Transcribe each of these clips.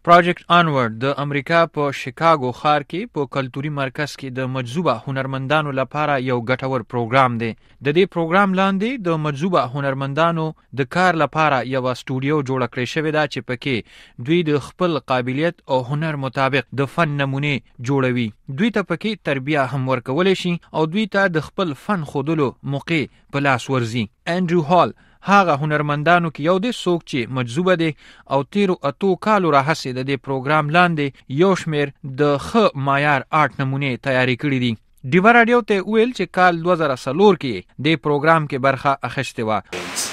پروجیکټ انورډ د امریکا په شیکاګو ښار کې په کلتوري مرکز کې د مجذوبه هنرمندانو لپاره یو ګټور پروګرام دی. د دې پروګرام لاندې د مجذوبه هنرمندانو د کار لپاره یو سټوډیو جوړ کړی شوی دا چې پکې دوی د خپل قابلیت او هنر مطابق د فن نمونه جوړوي. دوی ته پکې تربیه هم ورکول شي او دوی ته د خپل فن ښودلو موقع په لاس ورځي. انډریو هال هغه هنرمندانو کې یو دی څوک چې مجذوبه دی او 13 کالو راهیسې د دې پروګرام لاندې یو شمېر د ښه معیار آرټ نمونې تیاری کړي دي. ډیوا راډیو ته ویل چې کال 2004 کې د پروګرام کې برخه اخیستې وه.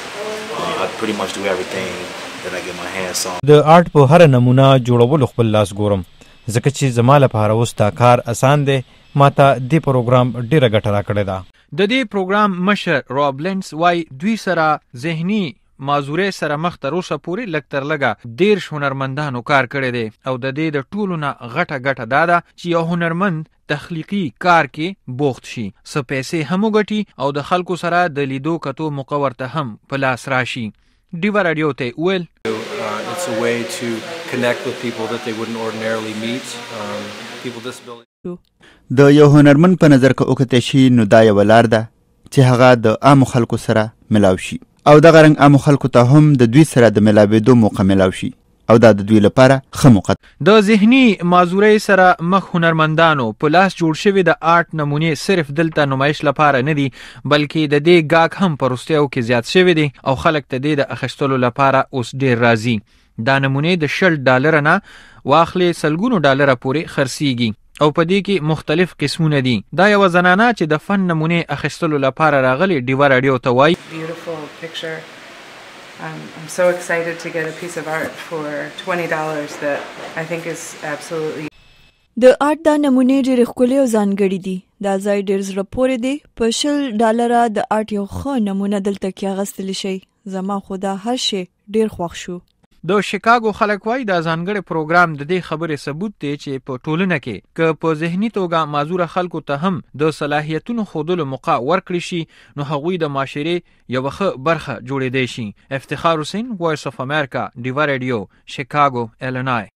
د آرټ په هر نمونه جوړولو خپل لاس ګورم ځکه چې زما لپاره اوس دا کار اسان دی. ماته دې پروګرام ډیره ګټه راکړې ده. د دې پروګرام مشر روب لینس وای دوی سره ذهني معذورۍ سره مخ تر اوسه پورې لږ تر لږه 13 هنرمندانو کار کړی دی او د دې د ټولو نه غټه دا ده چې یو هنرمند تخلیقي کار کې بوخت شي، څه پیسې هم وګټي او د خلکو سره د لیدو کتو موقع ورته هم په لاس راشي. ډیوا راډیو ته ویل it's a way to connect with people that they wouldn't ordinarily meet, people with disabilities. د یو هنرمند په نظر که وکتل شي نو دا یوه لار ده چې هغه د عامو خلکو سره ملاو شي او دغه رنګ عامو خلکو ته هم د دوی سره د ملاوېدو موقع ملاو شي او دا د دوی لپاره ښه موقع ده. د ذهني معذورۍ سره مخ هنرمندانو په لاس جوړ شوي د آرټ نمونې صرف دلته نمایش لپاره نه دي بلکې د دې ګاګ هم په وروستیو کې زیات شوي دي او خلک د دې د اخیستلو لپاره اوس ډیر راځي. دا نمونې د $10 نه واخلې $100 پورې خرڅیږي او په دې کې مختلف قسمونه دي. دا یو زنانه چې د فن نمونې اخیستلو لپاره راغلي ډیوا راډیو ته وایي Beautiful picture. I'm so excited to get a piece of art for $20 that I think is absolutely. د آرټ دا نمونې ډېرې ښکلې او ځانګړې دي. دا ځای ډېر زړه پورې دی. په $10 د آرټ یو ښه نمونه دلته کې اخیستلی شئ. زما خو دا هر شی ډېر خوښ شو. د شیکاګو خلک وایي دا ځانګړی پروګرام د دې خبرې ثبوت دی چې په ټولنه کې که په ذهني توګه معذوره خلکو ته هم د صلاحیتونو ښودلو موقع ورکړي شي نو هغوی د معاشرې یوه ښه برخه جوړېدی شي. افتخار حسین، وایس اف امریکا، ډیوا راډیو، شیکاګو، ایلینای.